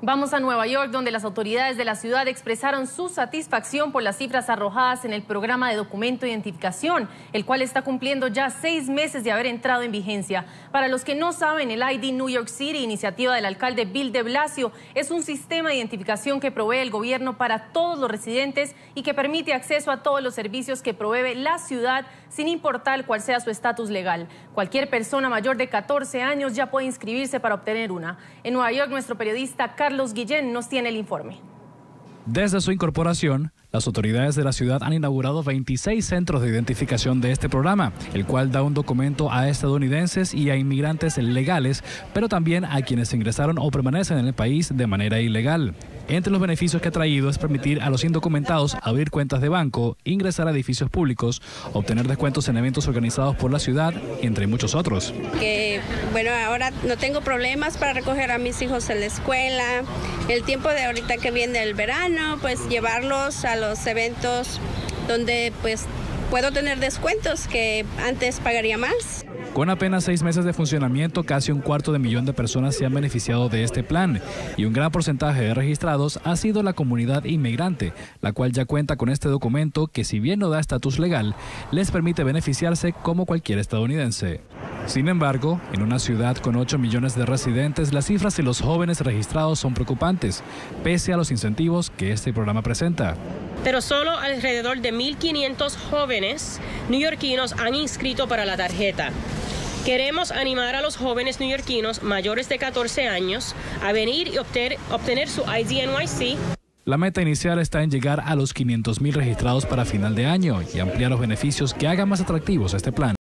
Vamos a Nueva York, donde las autoridades de la ciudad expresaron su satisfacción por las cifras arrojadas en el programa de documento de identificación, el cual está cumpliendo ya 6 meses de haber entrado en vigencia. Para los que no saben, el ID New York City, iniciativa del alcalde Bill de Blasio, es un sistema de identificación que provee el gobierno para todos los residentes y que permite acceso a todos los servicios que provee la ciudad, sin importar cuál sea su estatus legal. Cualquier persona mayor de 14 años ya puede inscribirse para obtener una. En Nueva York, nuestro periodista Carlos Guillén nos tiene el informe. Desde su incorporación, las autoridades de la ciudad han inaugurado 26 centros de identificación de este programa, el cual da un documento a estadounidenses y a inmigrantes legales, pero también a quienes ingresaron o permanecen en el país de manera ilegal. Entre los beneficios que ha traído es permitir a los indocumentados abrir cuentas de banco, ingresar a edificios públicos, obtener descuentos en eventos organizados por la ciudad, entre muchos otros. Bueno, ahora no tengo problemas para recoger a mis hijos en la escuela. El tiempo de ahorita que viene el verano, pues llevarlos a los eventos donde pues puedo tener descuentos que antes pagaría más. Con apenas 6 meses de funcionamiento, casi 250,000 personas se han beneficiado de este plan y un gran porcentaje de registrados ha sido la comunidad inmigrante, la cual ya cuenta con este documento que, si bien no da estatus legal, les permite beneficiarse como cualquier estadounidense. Sin embargo, en una ciudad con 8 millones de residentes, las cifras de los jóvenes registrados son preocupantes, pese a los incentivos que este programa presenta. Pero solo alrededor de 1.500 jóvenes neoyorquinos han inscrito para la tarjeta. Queremos animar a los jóvenes neoyorquinos mayores de 14 años a venir y obtener su ID NYC. La meta inicial está en llegar a los 500,000 registrados para final de año y ampliar los beneficios que hagan más atractivos este plan.